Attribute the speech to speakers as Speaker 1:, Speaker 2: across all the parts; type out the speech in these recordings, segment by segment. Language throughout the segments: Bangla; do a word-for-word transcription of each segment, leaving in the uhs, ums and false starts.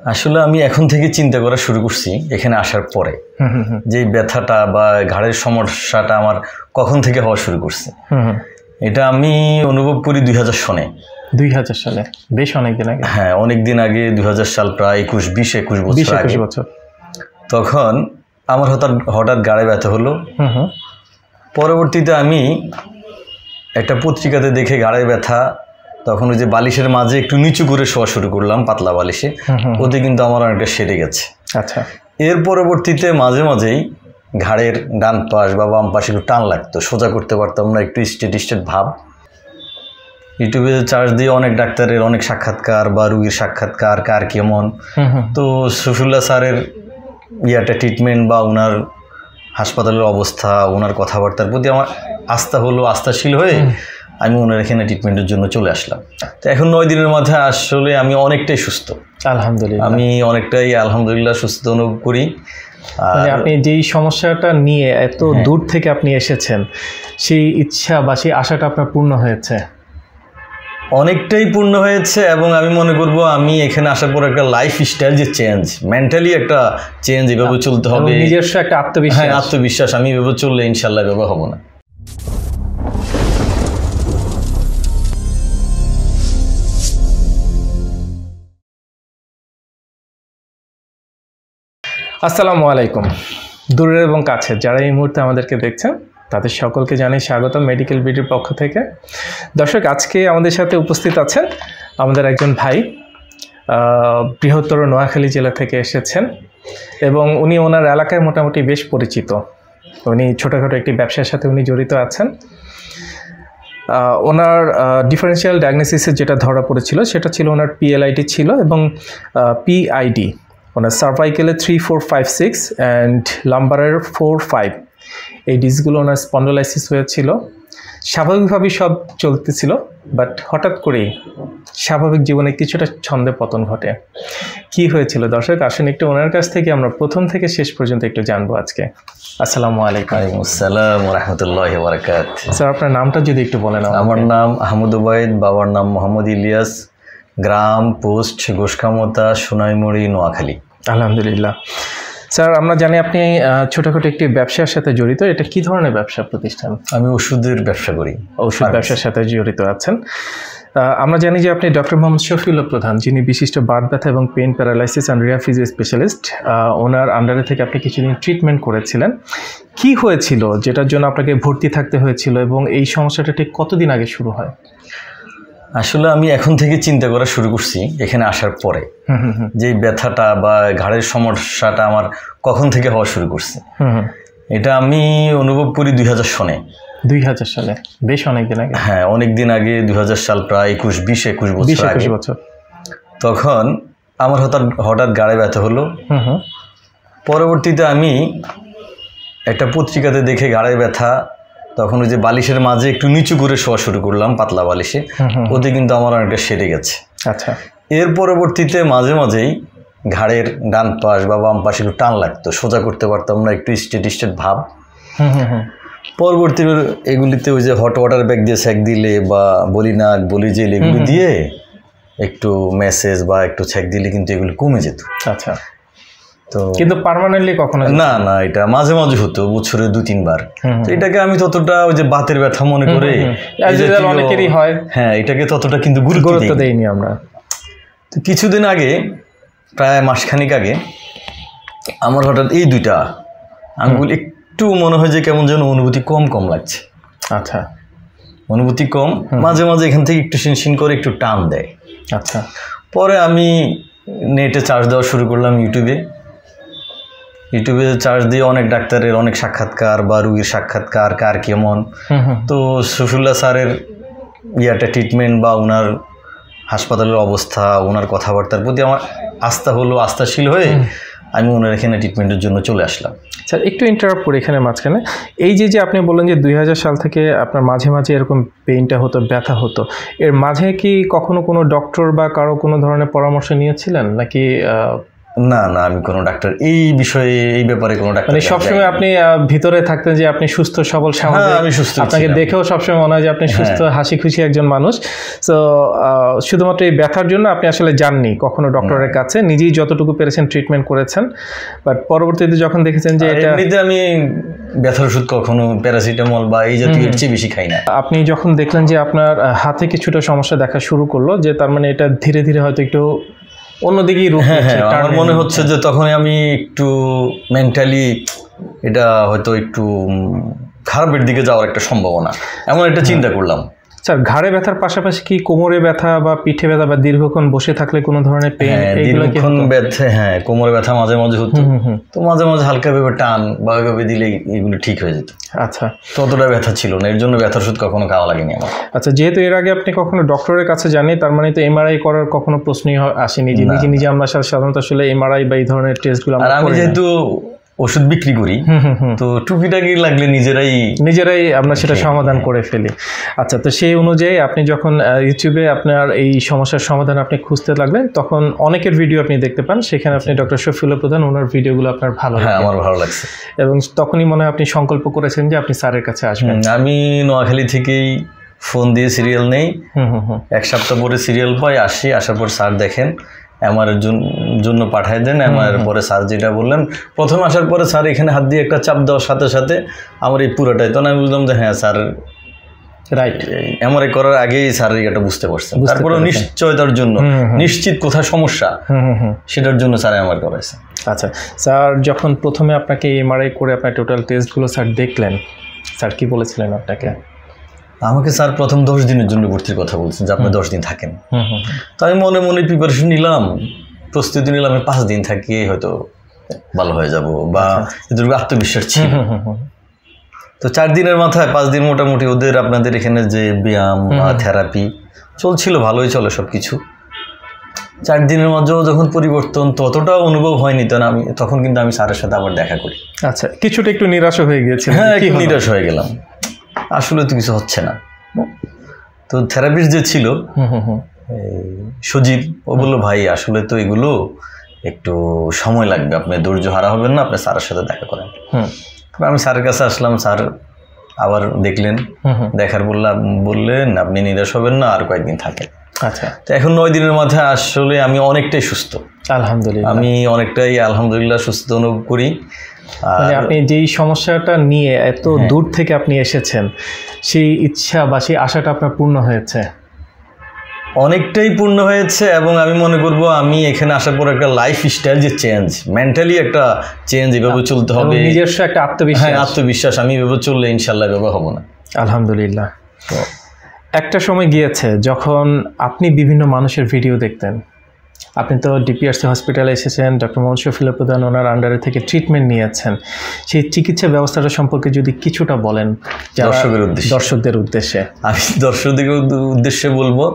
Speaker 1: আসলে আমি এখন থেকে চিন্তা করা শুরু করছি এখানে আসার পরে যে ব্যথাটা বা ঘাড়ের সমস্যাটা আমার কখন থেকে হওয়া শুরু করছে। এটা আমি অনুভব করি দুই হাজার সনে
Speaker 2: দুই হাজার সালে, বেশ অনেকদিন আগে।
Speaker 1: হ্যাঁ, অনেকদিন আগে, দুই হাজার সাল, প্রায় একুশ বিশ একুশ বছর আগে। তখন আমার হঠাৎ হঠাৎ ঘাড়ে ব্যথা হলো। পরবর্তীতে আমি একটা পত্রিকাতে দেখে ঘাড়ের ব্যথা, তখন ওই যে বালিশের মাঝে একটু নিচু করে শোয়া শুরু করলাম, পাতলা বালিশে। ওতে কিন্তু আমার অনেকটা সেরে গেছে। আচ্ছা, এর পরবর্তীতে মাঝে মাঝেই ঘাড়ের ডান পাশ বা বাম পাশে একটু টান লাগতো, সোজা করতে পারতাম না, একটু স্টেট স্টেট ভাব। ইউটিউবে চার্জ দিয়ে অনেক ডাক্তারের অনেক সাক্ষাৎকার বা রুগীর সাক্ষাৎকার, কার কেমন। তো শফিউল্লাহ স্যারের ইয়াটা ট্রিটমেন্ট বা ওনার হাসপাতালের অবস্থা, ওনার কথাবার্তার প্রতি আমার আস্থা হলো, আস্থাশীল হয়ে আমি ওনার এখানে ট্রিটমেন্টের জন্য চলে আসলাম। তো এখন নয় দিনের মধ্যে আসলে আমি অনেকটাই সুস্থ, আলহামদুলিল্লাহ। আমি অনেকটাই আলহামদুলিল্লাহ সুস্থ অনুভব করি।
Speaker 2: মানে আপনি যেই সমস্যাটা নিয়ে এত দূর থেকে আপনি এসেছেন, সেই ইচ্ছা বা সেই আশাটা আপনার পূর্ণ হয়েছে?
Speaker 1: অনেকটাই পূর্ণ হয়েছে, এবং আমি মনে করব আমি এখানে আসার পর একটা লাইফ স্টাইল যে চেঞ্জ, মেন্টালি একটা চেঞ্জ, এভাবে চলতে হবে,
Speaker 2: নিজস্ব একটা আত্মবিশ্বাস।
Speaker 1: হ্যাঁ, আত্মবিশ্বাস। আমি এভাবে চললে ইনশাল্লাহ এভাবে হব না।
Speaker 2: আসসালামু আলাইকুম। দূরের এবং কাছের যারা এই মুহূর্তে আমাদেরকে দেখছেন তাদের সকলকে জানাই স্বাগতম মেডিকেল বিডির পক্ষ থেকে। দর্শক, আজকে আমাদের সাথে উপস্থিত আছেন আমাদের একজন ভাই, বৃহত্তর নোয়াখালী জেলা থেকে এসেছেন, এবং উনি ওনার এলাকায় মোটামুটি বেশ পরিচিত। উনি ছোটোখাটো একটি ব্যবসার সাথে উনি জড়িত আছেন। ওনার ডিফারেন্সিয়াল ডায়াগনোসিসের যেটা ধরা পড়েছিল সেটা ছিল ওনার পিএলআইডি ছিল, এবং পিআইডি ওনার সার্ভাইকেলে three four five six and লাম্বারের ফোর ফাইভ, এই ডিসগুলো ওনার স্পন্ডোলাইসিস হয়েছিল। স্বাভাবিকভাবেই সব চলতেছিল, বাট হঠাৎ করেই স্বাভাবিক জীবনে কিছুটা ছন্দে পতন ঘটে। কি হয়েছিল দর্শক, আসুন একটু ওনার কাছ থেকে আমরা প্রথম থেকে শেষ পর্যন্ত একটু জানবো আজকে। আসসালামু আলাইকুম।
Speaker 1: ওয়ালাইকুম আসসালাম ওয়া রাহমাতুল্লাহি ওয়া বারাকাতুহু।
Speaker 2: স্যার, আপনার নামটা যদি একটু বলেন।
Speaker 1: আমার নাম আহমদ ওবায়দ, বাবার নাম মোহাম্মদ ইলিয়াস, গ্রাম পোস্ট গোসখামতা, সোনাইমুড়ি, নোয়াখালী।
Speaker 2: আলহামদুলিল্লাহ। স্যার, আমরা জানি আপনি ছোটোখাটো একটি ব্যবসার সাথে জড়িত। এটা কি ধরনের ব্যবসা প্রতিষ্ঠান?
Speaker 1: আমি ওষুধের ব্যবসা করি।
Speaker 2: ওষুধ ব্যবসার সাথে জড়িত আছেন। আমরা জানি যে আপনি ডক্টর মোহাম্মদ শফিউল্লাহ প্রধান, যিনি বিশিষ্ট বাত ব্যথা এবং pain paralysis and rehab physio specialist, ওনার আন্ডারে থেকে আপনি কিছুদিন ট্রিটমেন্ট করেছিলেন। কি হয়েছিল যেটার জন্য আপনাকে ভর্তি থাকতে হয়েছিল, এবং এই সমস্যাটা ঠিক কতদিন আগে শুরু হয়?
Speaker 1: আসলে আমি এখন থেকে চিন্তা করা শুরু করছি এখানে আসার পরে যে ব্যথাটা বা ঘাড়ের সমস্যাটা আমার কখন থেকে হওয়া শুরু করছে। এটা আমি অনুভব করি দুই হাজার সনে দুই
Speaker 2: হাজার সালে, বেশ অনেকদিন আগে।
Speaker 1: হ্যাঁ, অনেকদিন আগে, দুই হাজার সাল, প্রায় একুশ বিশ একুশ বছর আগে। তখন আমার হঠাৎ হঠাৎ ঘাড়ে ব্যথা হলো। পরবর্তীতে আমি একটা পত্রিকাতে দেখে ঘাড়ের ব্যথা, তখন ওই যে বালিশের মাঝে একটু নিচু করে শোয়া শুরু করলাম, পাতলা বালিশে। ওতে কিন্তু আমার অনেকটা সেরে গেছে। আচ্ছা, এর পরবর্তীতে মাঝে মাঝেই ঘাড়ের ডান পাশ বা বাম পাশে একটু টান লাগতো, সোজা করতে পারতাম না, একটু স্টেট স্টেট ভাব। পরবর্তী এগুলিতে ওই যে হট ওয়াটার ব্যাগ দিয়ে সেক দিলে বা বলি নাক বলি জেল এগুলি দিয়ে একটু মেসেজ বা একটু সেক দিলে কিন্তু এগুলো কমে যেত। আচ্ছা, তো
Speaker 2: কিন্তু পার্মানেন্টলি কখনো
Speaker 1: না না এটা মাঝে মাঝে হতো, বছরে দু তিনবার। তো এটাকে আমি ততটা ওই যে বাতের ব্যথা মনে করে,
Speaker 2: অনেকেরই হয়,
Speaker 1: হ্যাঁ, এটাকে ততটা কিন্তু গুরুত্ব
Speaker 2: দেইনি আমরা।
Speaker 1: তো কিছুদিন আগে, প্রায় মাসখানিক আগে, আমার হঠাৎ এই দুইটা আঙ্গুল একটু মনে হয় যে কেমন যেন অনুভূতি কম কম লাগছে। আচ্ছা, অনুভূতি কম, মাঝে মাঝে এখান থেকে একটু শিনশিন করে একটু টান দেয়। আচ্ছা, পরে আমি নেটে চার্জ দেওয়া শুরু করলাম, ইউটিউবে ইউটিউবে চার্জ দিয়ে অনেক ডাক্তারের অনেক সাক্ষাৎকার বা রুগীর সাক্ষাৎকার, কার কেমন। তো শফিউল্লাহ স্যারের ইয়াটা ট্রিটমেন্ট বা ওনার হাসপাতালের অবস্থা, ওনার কথাবার্তার প্রতি আমার আস্থা হলো, আস্থাশীল হয়ে আমি ওনার এখানে ট্রিটমেন্টের জন্য চলে আসলাম।
Speaker 2: স্যার, একটু ইন্টারাপ্ট করি এখানে মাঝখানে। এই যে যে আপনি বললেন যে দুই হাজার সাল থেকে আপনার মাঝে মাঝে এরকম পেইনটা হতো, ব্যথা হতো, এর মাঝে কি কখনো কোনো ডক্টর বা কারো কোনো ধরনের পরামর্শ নিয়েছিলেন, নাকি
Speaker 1: না না আমি কোনো ডাক্তার এই বিষয়ে এই ব্যাপারে কোনো ডাক্তার
Speaker 2: মানে সবসময় আপনি ভিতরে থাকতেন যে আপনি সুস্থ সবল স্বাভাবিক,
Speaker 1: আমি সুস্থ,
Speaker 2: আপনাকে দেখেও সবসময় মনে হয় যে আপনি সুস্থ হাসি খুশি একজন মানুষ। তো শুধুমাত্র এই ব্যথার জন্য আপনি আসলে যাননি কখনো ডক্টরের কাছে, নিজেই যতটুকু পেরেছেন ট্রিটমেন্ট করেছেন, বাট পরবর্তীতে যখন দেখেছেন যে এটা
Speaker 1: এমনিতে আমি ব্যথার ওষুধ কখনো প্যারাসিটামল বা এই জাতীয় চেয়ে বেশি খাই না।
Speaker 2: আপনি যখন দেখলেন যে আপনার হাতে কিছুটা সমস্যা দেখা শুরু করলো, যে তার মানে এটা ধীরে ধীরে হয়তো একটু অন্যদিকেই রূপ
Speaker 1: হ্যাঁ হ্যাঁ আমার মনে হচ্ছে যে তখনই আমি একটু মেন্টালি এটা হয়তো একটু খারাপের দিকে যাওয়ার একটা সম্ভাবনা, এমন একটা চিন্তা করলাম।
Speaker 2: স্যার ঘাড়ে ব্যথার পাশাপাশি কি কোমরে ব্যথা বা পিঠে ব্যথা বা দীর্ঘক্ষণ বসে থাকলে কোনো ধরনের পেইন
Speaker 1: এগুলো কি ব্যথা? হ্যাঁ কোমরে ব্যথা মাঝে মাঝে হতো, তো মাঝে মাঝে হালকা ভাবে টান বা ওইভাবে দিলে এগুলো ঠিক হয়ে যেত।
Speaker 2: আচ্ছা
Speaker 1: ততটা ব্যথা ছিল না, এর জন্য ব্যথার ওষুধ কখনো খাওয়া লাগেনি আমার।
Speaker 2: আচ্ছা যেহেতু এর আগে আপনি কখনো ডক্টরের কাছে যাননি, তার মানে তো এমআরআই করার কখনো প্রশ্নই আসেনি যে নিজে নিজে আমরা সাধারণত আসলে এমআরআই বা এই ধরনের টেস্টগুলো আমরা
Speaker 1: আমি যেহেতু ওষুধ বিক্রি করি তো টুকিটাকি লাগলে নিজেরাই
Speaker 2: নিজেরাই আমরা সেটা সমাধান করে ফেলি। আচ্ছা তো সেই অনুযায়ী আপনি যখন ইউটিউবে আপনার এই সমস্যার সমাধান আপনি খুঁজতে লাগলেন, তখন অনেকের ভিডিও আপনি দেখতে পান, সেখানে আপনি ডক্টর শফিউল্লাহ প্রধান ওনার ভিডিওগুলো আপনার ভালো লাগে,
Speaker 1: আমার ভালো লাগছে,
Speaker 2: এবং তখনই মনে হয় আপনি সংকল্প করেছেন যে আপনি স্যারের কাছে আসবেন।
Speaker 1: আমি নোয়াখালী থেকেই ফোন দিয়ে সিরিয়াল নেই, এক সপ্তাহ পরে সিরিয়াল পাই, আসি, আসার পর স্যার দেখেন আমার জন্য পাঠাই দেন, আমার পরে স্যার যেটা বললেন, প্রথম আসার পরে স্যার এখানে হাত দিয়ে একটা চাপ দেওয়ার সাথে সাথে আমার এই পুরোটাই, তখন আমি বুঝলাম যে হ্যাঁ স্যার রাইট, এমআরআই করার আগেই স্যার এটা বুঝতে পারছেন। তারপরে নিশ্চয়তার জন্য নিশ্চিত কোথায় সমস্যা সেটার জন্য স্যার এমআরআই করাইছে।
Speaker 2: আচ্ছা স্যার যখন প্রথমে আপনাকে এমআরআই করে আপনার টোটাল টেস্টগুলো স্যার দেখলেন, স্যার কি বলেছিলেন আপনাকে?
Speaker 1: আমাকে স্যার প্রথম দশ দিনের জন্য ভর্তির কথা বলছেন যে আপনি দশ দিন থাকেন, তো আমি মনে মনে প্রিপারেশন নিলাম, প্রস্তুতি নিলাম, আমি পাঁচ দিন থাকি হয়তো ভালো হয়ে যাব বা এদের আত্মবিশ্বাস ছিল। তো চার দিনের মাথায় পাঁচ দিন মোটামুটি ওদের আপনাদের এখানে যে ব্যায়াম বা থেরাপি চলছিল, ভালোই চলে সব কিছু। চার দিনের মধ্যেও যখন পরিবর্তন ততটাও অনুভব হয়নি, তখন আমি তখন কিন্তু আমি স্যারের সাথে আবার দেখা করি।
Speaker 2: আচ্ছা কিছুটা একটু নিরাশ হয়ে গিয়েছে?
Speaker 1: হ্যাঁ একটু নিরাশ হয়ে গেলাম, আসলে তো কিছু হচ্ছে না। তো থেরাপিস্ট যে ছিল সজীব, ও বললো ভাই আসলে তো এগুলো একটু সময় লাগবে, আপনি ধৈর্য হারা হবেন না, আপনি স্যারের সাথে দেখা করেন। আমি স্যারের কাছে আসলাম, স্যার আবার দেখলেন, দেখার বললাম বললেন আপনি নিরাশ হবেন না, আর কয়েকদিন থাকেন।
Speaker 2: আচ্ছা
Speaker 1: তো এখন নয় দিনের মাথায় আসলে আমি অনেকটাই সুস্থ,
Speaker 2: আলহামদুলিল্লাহ,
Speaker 1: আমি অনেকটাই আলহামদুলিল্লাহ সুস্থ অনুভব করি।
Speaker 2: মানে আপনি যেই সমস্যাটা নিয়ে এত দূর থেকে আপনি এসেছেন, সেই ইচ্ছা বা সেই আশাটা আপনার পূর্ণ হয়েছে?
Speaker 1: অনেকটাই পূর্ণ হয়েছে, এবং আমি মনে করব আমি এখানে আসার পর একটা লাইফ স্টাইল যে চেঞ্জ, মেন্টালি একটা চেঞ্জ, এভাবে চলতে হবে,
Speaker 2: নিজস্ব একটা আত্মবিশ্বাস,
Speaker 1: আত্মবিশ্বাস, আমি এভাবে চললে ইনশাল্লাহ এভাবে হবো না।
Speaker 2: আলহামদুলিল্লাহ। তো একটা সময় গিয়েছে যখন আপনি বিভিন্ন মানুষের ভিডিও দেখতেন, আপনি তো ডিপিআরসি হসপিটালে এসেছেন, ডক্টর মোহাম্মদ শফিউল্লাহ প্রধান ওনার আন্ডারে থেকে ট্রিটমেন্ট নিয়েছেন, সেই চিকিৎসা ব্যবস্থাটা সম্পর্কে যদি কিছুটা বলেন
Speaker 1: দর্শকের উদ্দেশ্যে।
Speaker 2: দর্শকদের উদ্দেশ্যে
Speaker 1: আমি দর্শকদের উদ্দেশ্যে বলবো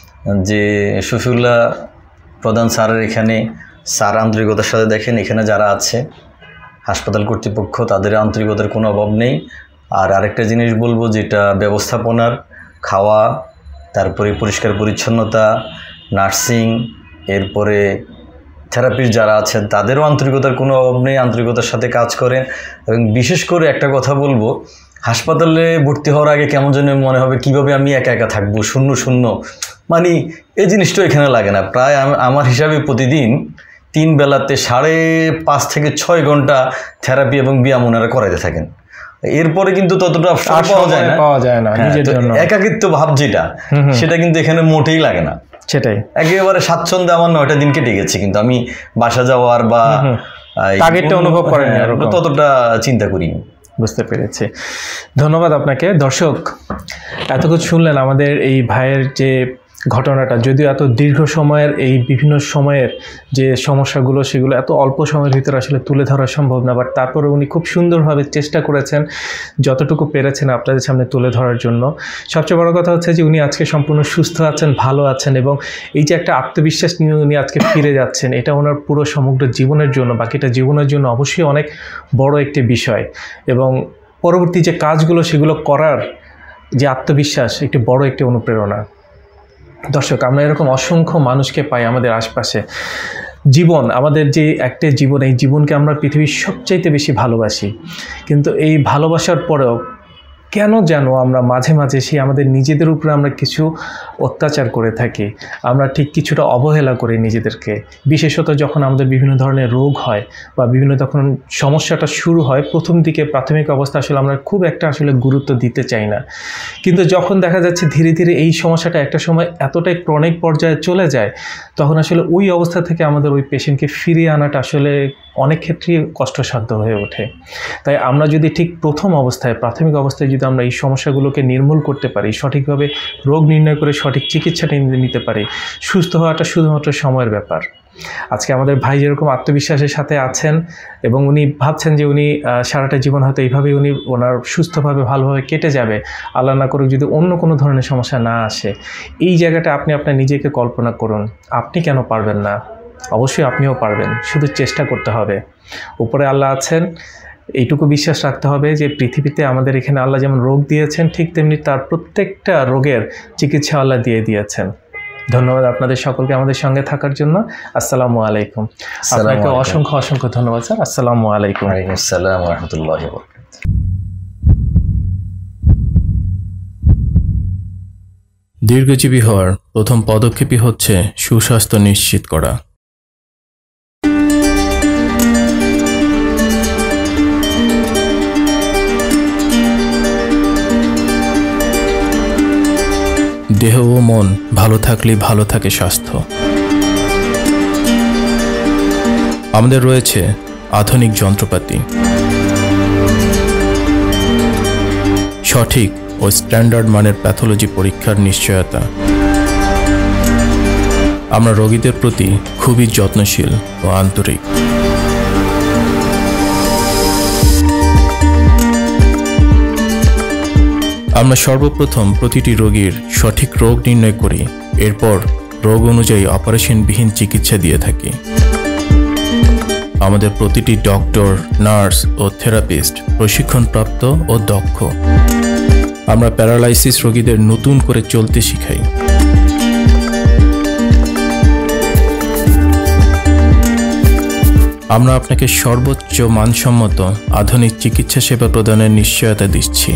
Speaker 1: যে শফিউল্লাহ প্রধান স্যারের এখানে স্যার আন্তরিকতার সাথে দেখেন, এখানে যারা আছে হাসপাতাল কর্তৃপক্ষ তাদের আন্তরিকতার কোনো অভাব নেই। আর আরেকটা জিনিস বলবো, যেটা ব্যবস্থাপনার, খাওয়া, তারপরে পরিষ্কার পরিচ্ছন্নতা, নার্সিং, এরপরে থেরাপির যারা আছেন তাদেরও আন্তরিকতার কোনো অভাব নেই, আন্তরিকতার সাথে কাজ করেন। এবং বিশেষ করে একটা কথা বলবো, হাসপাতালে ভর্তি হওয়ার আগে কেমন যেন মনে হবে কীভাবে আমি একা একা থাকবো, শূন্য শূন্য, মানে এই জিনিসটা এখানে লাগে না। প্রায় আমার হিসাবে প্রতিদিন তিন বেলাতে সাড়ে পাঁচ থেকে ছয় ঘন্টা থেরাপি এবং ব্যায়াম ওনারা করাইতে থাকেন। এরপরে কিন্তু ততটা পাওয়া যায় না,
Speaker 2: পাওয়া যায় না নিজের জন্য
Speaker 1: একাকিত্ব ভাব যেটা, সেটা কিন্তু এখানে মোটেই লাগে না।
Speaker 2: সেটাই
Speaker 1: একেবারে স্বাচ্ছন্দ্যে আমার নয়টা দিন কেটে গেছে, কিন্তু আমি বাসা যাওয়ার বা
Speaker 2: টার্গেটটা অনুভব করেন
Speaker 1: ততটা চিন্তা করিনি।
Speaker 2: বুঝতে পেরেছি, ধন্যবাদ আপনাকে। দর্শক এতক্ষণ শুনলেন আমাদের এই ভাইয়ের যে ঘটনাটা, যদিও এত দীর্ঘ সময়ের এই বিভিন্ন সময়ের যে সমস্যাগুলো সেগুলো এত অল্প সময়ের ভিতরে আসলে তুলে ধরা সম্ভব না, বাট তারপরে উনি খুব সুন্দরভাবে চেষ্টা করেছেন যতটুকু পেরেছেন আপনাদের সামনে তুলে ধরার জন্য। সবচেয়ে বড় কথা হচ্ছে যে উনি আজকে সম্পূর্ণ সুস্থ আছেন, ভালো আছেন, এবং এই যে একটা আত্মবিশ্বাস নিয়ে উনি আজকে ফিরে যাচ্ছেন, এটা ওনার পুরো সমগ্র জীবনের জন্য, বাকিটা জীবনের জন্য অবশ্যই অনেক বড় একটি বিষয়। এবং পরবর্তী যে কাজগুলো সেগুলো করার যে আত্মবিশ্বাস একটি বড় একটি অনুপ্রেরণা। দর্শক আমরা এরকম অসংখ্য মানুষকে পাই আমাদের আশপাশে, জীবন, আমাদের যে একটা জীবন, এই জীবনকে আমরা পৃথিবীর সবচাইতে বেশি ভালোবাসি, কিন্তু এই ভালোবাসার পরেও কেন যেন আমরা মাঝে মাঝে সেই আমাদের নিজেদের উপরে আমরা কিছু অত্যাচার করে থাকি, আমরা ঠিক কিছুটা অবহেলা করি নিজেদেরকে। বিশেষত যখন আমাদের বিভিন্ন ধরনের রোগ হয় বা বিভিন্ন তখন সমস্যাটা শুরু হয়, প্রথম দিকে প্রাথমিক অবস্থা আসলে আমরা খুব একটা আসলে গুরুত্ব দিতে চাই না, কিন্তু যখন দেখা যাচ্ছে ধীরে ধীরে এই সমস্যাটা একটা সময় এতটাই ক্রনিক পর্যায়ে চলে যায়, তখন আসলে ওই অবস্থা থেকে আমাদের ওই পেশেন্টকে ফিরিয়ে আনাটা আসলে অনেক ক্ষেত্রেই কষ্টসাধ্য হয়ে ওঠে। তাই আমরা যদি ঠিক প্রথম অবস্থায়, প্রাথমিক অবস্থায় যদি আমরা এই সমস্যাগুলোকে নির্মূল করতে পারি, সঠিকভাবে রোগ নির্ণয় করে সঠিক চিকিৎসাটা নিতে পারি, সুস্থ হওয়াটা শুধুমাত্র সময়ের ব্যাপার। আজকে আমাদের ভাই যেরকম আত্মবিশ্বাসের সাথে আছেন এবং উনি ভাবছেন যে উনি সারাটা জীবন হয়তো এইভাবেই উনি ওনার সুস্থভাবে ভালোভাবে কেটে যাবে, আল্লাহ না করুক যদি অন্য কোনো ধরনের সমস্যা না আসে, এই জায়গাটা আপনি আপনার নিজেকে কল্পনা করুন। আপনি কেন পারবেন না? অবশ্যই আপনিও পারবেন, শুধু চেষ্টা করতে হবে। উপরে আল্লাহ আছেন, এইটুকু বিশ্বাস রাখতে হবে যে পৃথিবীতে আমাদের এখানে আল্লাহ যেমন রোগ দিয়েছেন, ঠিক তেমনি তার প্রত্যেকটা রোগের চিকিৎসা আল্লাহ দিয়ে দিয়েছেন। ধন্যবাদ আপনাদের সকলকে আমাদের সঙ্গে থাকার জন্য। আসসালামু আলাইকুম। আপনাকে অসংখ্য অসংখ্য ধন্যবাদ স্যার। আসসালামু আলাইকুম।
Speaker 1: ওয়ালাইকুম আসসালাম ওয়া রাহমাতুল্লাহি ওয়া বারাকাতুহু।
Speaker 3: দীর্ঘজীবী হওয়ার প্রথম পদক্ষেপই হচ্ছে সুস্বাস্থ্য নিশ্চিত করা। দেহ ও মন ভালো থাকলেই ভালো থাকে স্বাস্থ্য। আমাদের রয়েছে আধুনিক যন্ত্রপাতি, সঠিক ও স্ট্যান্ডার্ড মানের প্যাথোলজি পরীক্ষার নিশ্চয়তা। আমরা রোগীদের প্রতি খুবই যত্নশীল ও আন্তরিক। আমরা সর্বপ্রথম প্রতিটি রোগীর সঠিক রোগ নির্ণয় করি, এরপর রোগ অনুযায়ী অপারেশনবিহীন চিকিৎসা দিয়ে থাকি। আমাদের প্রতিটি ডক্টর, নার্স ও থেরাপিস্ট প্রশিক্ষণপ্রাপ্ত ও দক্ষ। আমরা প্যারালাইসিস রোগীদের নতুন করে চলতে শিখাই। আমরা আপনাকে সর্বোচ্চ মানসম্মত আধুনিক চিকিৎসা সেবা প্রদানের নিশ্চয়তা দিচ্ছি।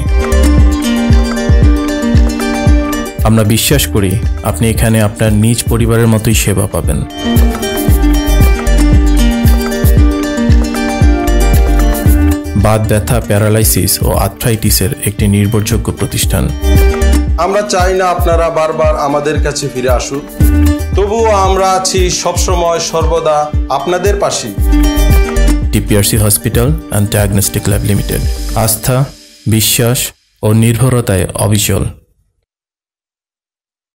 Speaker 3: আমরা বিশ্বাস করি আপনি এখানে আপনার নিজ পরিবারের মতোই সেবা পাবেন। বাত ব্যথা, প্যারালাইসিস ও আর্থ্রাইটিসের একটি নির্ভরযোগ্য প্রতিষ্ঠান।
Speaker 4: আমরা চাই না আপনারা বারবার আমাদের কাছে ফিরে আসুন, তবুও আমরা আছি সবসময় সর্বদা আপনাদের পাশে।
Speaker 3: TPRC hospital and diagnostic lab limited, আস্থা, বিশ্বাস ও নির্ভরতায় অবিচল।